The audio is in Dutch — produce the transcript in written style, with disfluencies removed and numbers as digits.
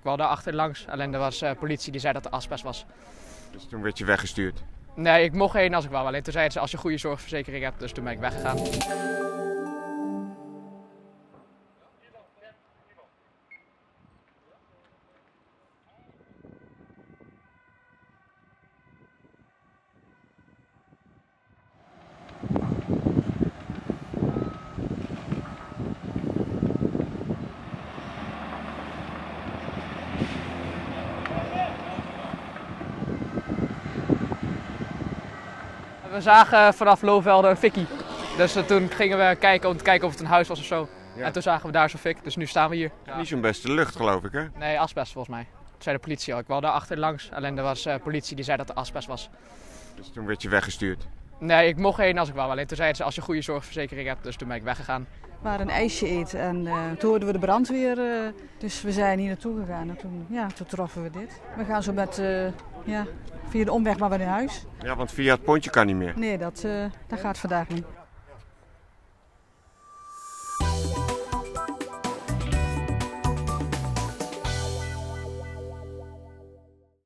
wou daar achter langs, alleen er was politie die zei dat er asbest was. Dus toen werd je weggestuurd? Nee, ik mocht heen als ik wou, alleen toen zeiden ze als je een goede zorgverzekering hebt, dus toen ben ik weggegaan. We zagen vanaf Loevelde een fikkie. Dus toen gingen we kijken om te kijken of het een huis was of zo. Ja. En toen zagen we daar zo'n fik, dus nu staan we hier. Niet zo'n beste lucht, geloof ik, hè? Nee, asbest volgens mij. Dat zei de politie al. Ik wou daar achter langs, alleen er was politie die zei dat er asbest was. Dus toen werd je weggestuurd? Nee, ik mocht heen als ik wou, alleen toen zeiden ze als je een goede zorgverzekering hebt, dus toen ben ik weggegaan. We waren een ijsje eten en toen hoorden we de brandweer, dus we zijn hier naartoe gegaan en toen troffen we dit. We gaan zo met, via de omweg maar weer naar huis. Ja, want via het pontje kan niet meer. Nee, dat gaat vandaag niet.